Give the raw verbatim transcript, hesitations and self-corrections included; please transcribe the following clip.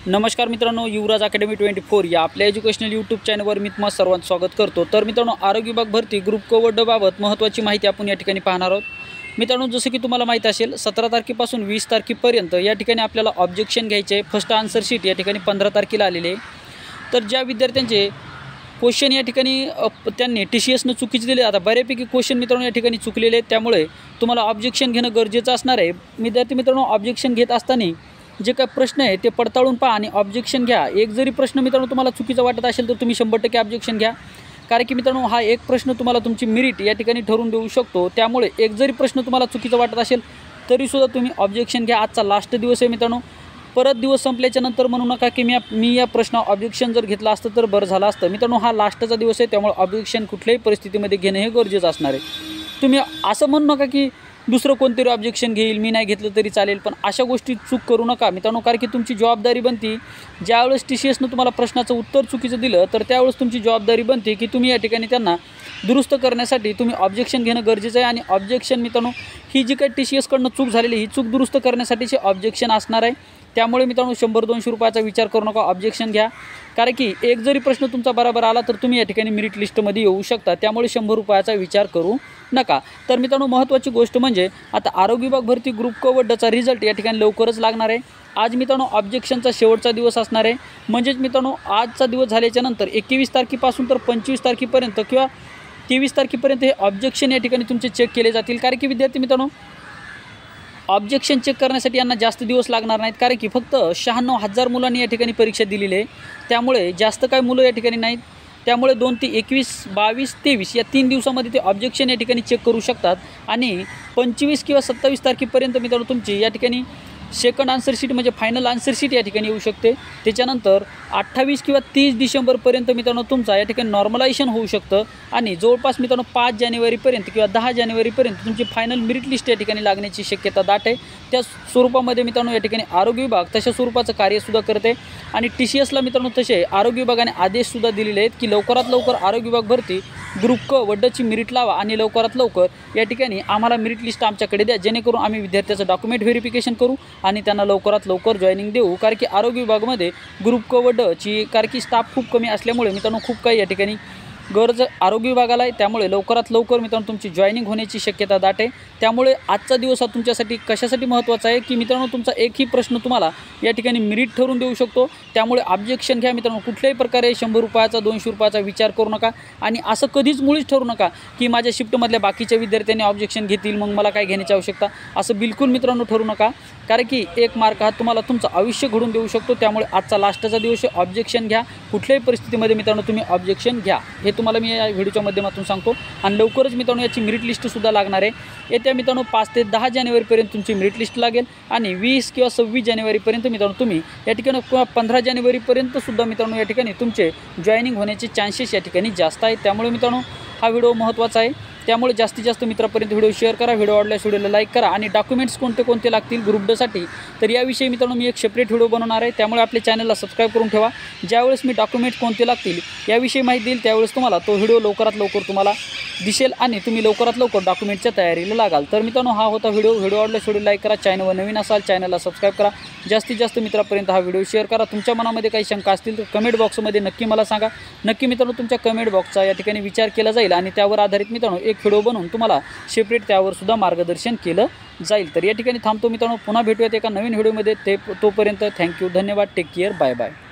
नमस्कार मित्रांनो, युवराज academy twenty four या आपल्या एज्युकेशनल यूट्यूब चॅनलवर मी तुम्हा सर्वांचं स्वागत करतो। तर मित्रांनो, आरोग्य विभाग भरती ग्रुप क व ड बाबत महत्त्वाची माहिती आपण या ठिकाणी पाहणार आहोत। मित्रांनो, जसं की तुम्हाला माहीत असेल, सतरा तारखेपासून वीस तारखेपर्यंत या ठिकाणी आपल्याला ऑब्जेक्शन घ्यायचे आहे। फर्स्ट आन्सर शीट या ठिकाणी पंधरा तारखेला आलेले आहे। तर ज्या विद्यार्थ्यांचे क्वेश्चन या ठिकाणी त्यांनी टी सी एसनं चुकीचे दिले, आता बऱ्यापैकी क्वेश्चन मित्रांनो या ठिकाणी चुकलेले आहेत, त्यामुळे तुम्हाला ऑब्जेक्शन घेणं गरजेचं असणार आहे। विद्यार्थी मित्रांनो, ऑब्जेक्शन घेत असताना जे काही प्रश्न आहे ते पडताळून पहा आणि ऑब्जेक्शन घ्या। एक जरी प्रश्न मित्रांनो तुम्हाला चुकीचा वाटत असेल तर तुम्ही शंभर टक्के ऑब्जेक्शन घ्या, कारण की मित्रांनो हा एक प्रश्न तुम्हाला तुमची मेरिट या ठिकाणी ठरवून देऊ शकतो। त्यामुळे एक जरी प्रश्न तुम्हाला चुकीचा वाटत असेल तरीसुद्धा तुम्ही ऑब्जेक्शन घ्या। आजचा लास्ट दिवस आहे मित्रांनो, परत दिवस संपल्याच्या नंतर म्हणू नका की मी मी या प्रश्न ऑब्जेक्शन जर घेतलं असतं तर बरं झालं असतं। मित्रांनो, हा लास्टचा दिवस आहे, त्यामुळे ऑब्जेक्शन कुठल्याही परिस्थितीमध्ये घेणं हे गरजेचं असणार आहे। तुम्ही असं म्हणू नका की दुसरं कोणतरी ऑब्जेक्शन घेईल, मी नाही घेतलं तरी चालेल, पण अशा गोष्टी चूक करू नका मित्रांनो, कारण की तुमची जबाबदारी बनती। ज्यावेळेस टी सी एसनं तुम्हाला प्रश्नाचं उत्तर चुकीचं दिलं तर त्यावेळेस तुमची जबाबदारी बनते की तुम्ही या ठिकाणी त्यांना दुरुस्त करण्यासाठी तुम्ही ऑब्जेक्शन घेणं गरजेचं आहे। आणि ऑब्जेक्शन मित्रांनो, ही जी काही टी सी एसकडनं चूक झालेली ही चूक दुरुस्त करण्यासाठीचे ऑब्जेक्शन असणार आहे। त्यामुळे मित्रांनो, शंभर दोनशे रुपयाचा विचार करू नका, ऑब्जेक्शन घ्या, कारण की एक जरी प्रश्न तुमचा बरोबर आला तर तुम्ही या ठिकाणी मेरिट लिस्टमध्ये येऊ शकता। त्यामुळे शंभर रुपयाचा विचार करू नका। तर मित्रांनो, महत्त्वाची गोष्ट म्हणजे आता आरोग्य विभाग भरती ग्रुप क व डचा रिझल्ट या ठिकाणी लवकरच लागणार आहे। आज मित्रांनो ऑब्जेक्शनचा शेवटचा दिवस असणार आहे, म्हणजेच मित्रांनो आजचा दिवस झाल्याच्या नंतर एकवीस तारखेपासून तर पंचवीस तारखेपर्यंत किंवा तेवीस तारखेपर्यंत हे ऑब्जेक्शन या ठिकाणी तुमचे चेक केले जातील। कारण की विद्यार्थी मित्रांनो, ऑब्जेक्शन चेक करण्यासाठी यांना जास्त दिवस लागणार नाहीत, कारण की फक्त शहाण्णव हजार मुलांनी या ठिकाणी परीक्षा दिलेली आहे, त्यामुळे जास्त काय मुलं या ठिकाणी नाहीत। त्यामुळे दोन ते एकवीस बावीस तेवीस या तीन दिवसामध्ये ते ऑब्जेक्शन या ठिकाणी चेक करू शकतात आणि पंचवीस किंवा सत्तावीस तारखेपर्यंत मित्रांनो तुमची या ठिकाणी सेकंड आन्सर शीट म्हणजे फायनल आन्सर शीट या ठिकाणी येऊ शकते। त्याच्यानंतर अठ्ठावीस किंवा तीस डिसेंबरपर्यंत मित्रांनो तुमचा या ठिकाणी नॉर्मलायझेशन होऊ शकतं आणि जवळपास मित्रांनो पाच जानेवारीपर्यंत किंवा दहा जानेवारीपर्यंत तुमची फायनल मेरिट लिस्ट या ठिकाणी लागण्याची शक्यता दाट आहे। त्या स्वरूपामध्ये मित्रांनो या ठिकाणी आरोग्य विभाग तशा स्वरूपाचं कार्यसुद्धा करते आणि टी सी एसला मित्रांनो तसे आरोग्य विभागाने आदेशसुद्धा दिलेले आहेत की लवकरात लवकर आरोग्य विभाग भरती ग्रुप क व डची मेरिट लावा आणि लवकरात लवकर या ठिकाणी आम्हाला मेरिट लिस्ट आमच्याकडे द्या, जेणेकरून आम्ही विद्यार्थ्याचं डॉक्युमेंट व्हेरिफिकेशन करू आणि त्यांना लवकरात लवकर जॉईनिंग देऊ। कारण की आरोग्य विभागामध्ये ग्रुप क व डची कारण की स्टाफ खूप कमी असल्यामुळे मित्रांनो खूप काही या ठिकाणी गरज आरोग्य विभागाला आहे, त्यामुळे लवकरात लवकर मित्रांनो तुमची जॉईनिंग होण्याची शक्यता दाट आहे। त्यामुळे आजचा दिवस हा तुमच्यासाठी कशासाठी महत्त्वाचा आहे की मित्रांनो तुमचा एकही प्रश्न तुम्हाला या ठिकाणी मेरिट ठरून देऊ शकतो। त्यामुळे ऑब्जेक्शन घ्या मित्रांनो, कुठल्याही प्रकारे शंभर रुपयाचा दोनशे रुपयाचा विचार करू नका आणि असं कधीच मुळीच ठरू नका की माझ्या शिफ्टमधल्या बाकीच्या विद्यार्थ्यांनी ऑब्जेक्शन घेतील मग मला काय घेण्याची आवश्यकता, असं बिलकुल मित्रांनो ठरू नका, कारण की एक मार्क हा तुम्हाला तुमचं आयुष्य घडून देऊ शकतो। त्यामुळे आजचा लास्टचा दिवस ऑब्जेक्शन घ्या, कुठल्याही परिस्थितीमध्ये मित्रांनो तुम्ही ऑब्जेक्शन घ्या, हे तुम्हाला मी या व्हिडिओच्या माध्यमातून सांगतो। आणि लवकरच मित्रांनो याची मेरिट लिस्टसुद्धा लागणार आहे। येत्या मित्रांनो पाच ते दहा जानेवारीपर्यंत तुमची मेरिट लिस्ट लागेल आणि वीस किंवा सव्वीस जानेवारीपर्यंत मित्रांनो तुम्ही या ठिकाणी किंवा पंधरा जानेवारीपर्यंत सुद्धा मित्रांनो या ठिकाणी तुमचे जॉईनिंग होण्याचे चान्सेस या ठिकाणी जास्त आहेत। त्यामुळे मित्रांनो हा व्हिडिओ महत्त्वाचा आहे, त्यामुळे जास्तीत जास्त मित्रापर्यंत व्हिडिओ शेअर करा, व्हिडिओ आवडल्यास व्हिडिओला लाईक करा आणि डॉक्युमेंट्स कोणते कोणते लागतील ग्रुप डसाठी तर याविषयी मित्रांनो मी एक सेपरेट व्हिडिओ बनवणार आहे, त्यामुळे आपल्या चॅनलला सबस्क्राईब करून ठेवा। ज्यावेळेस मी डॉक्युमेंट्स कोणते लागतील याविषयी माहिती देईल त्यावेळेस तुम्हाला तो व्हिडिओ लवकरात लवकर तुम्हाला दिसेल आणि तुम्ही लवकरात लवकर डॉक्युमेंटच्या तयारीला लागाल। तर मित्रांनो हा होता व्हिडिओ, व्हिडिओ आवडल्यास व्हिडिओ लाईक करा, चॅनलवर नवीन असाल चॅनलला सबस्क्राईब करा, जास्तीत जास्त मित्रापर्यंत हा व्हिडिओ शेअर करा। तुमच्या मनामध्ये काही शंका असतील तर कमेंट बॉक्समध्ये नक्की मला सांगा, नक्की मित्रांनो तुमच्या कमेंट बॉक्सचा या ठिकाणी विचार केला जाईल आणि त्यावर आधारित मित्रांनो एक व्हिडिओ बनवून तुम्हाला सेपरेट त्यावर सुद्धा मार्गदर्शन केलं जाईल। तर या ठिकाणी थांबतो मित्रांनो, पुन्हा भेटूयात एका नवीन व्हिडिओमध्ये, ते तोपर्यंत थँक्यू, धन्यवाद, टेक केअर, बाय बाय।